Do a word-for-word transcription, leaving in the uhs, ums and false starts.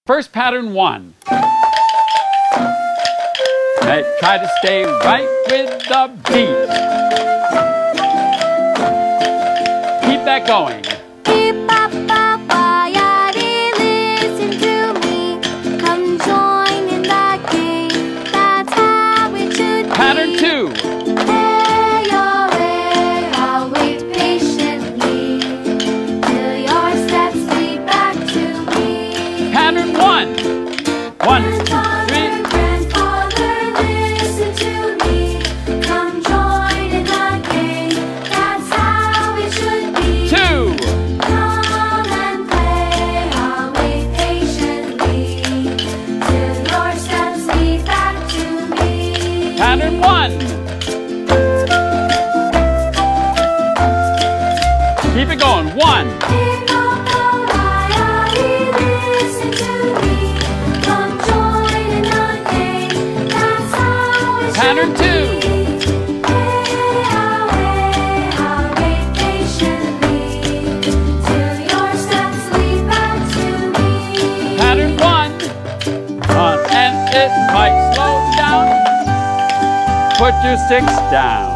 First pattern one. Let's try to stay right with the beat. Keep that going. Listen to me. Come join in the game. That's how it should be. Pattern two. Hey, oh, hey, I'll wait patiently till your steps lead back to me. Pattern one. One, two, three. Grandfather, listen to me. Come join in the game. That's how it should be. Two. Come and play. I'll wait patiently till your steps lead back to me. Pattern one. Keep it going. One. Listen to me. Come join in the game. That's how it Pattern should two. be. Hey, I'll wait, I'll wait patiently till your steps lead back to me. Pattern one. On and it might slow down. Put your sticks down.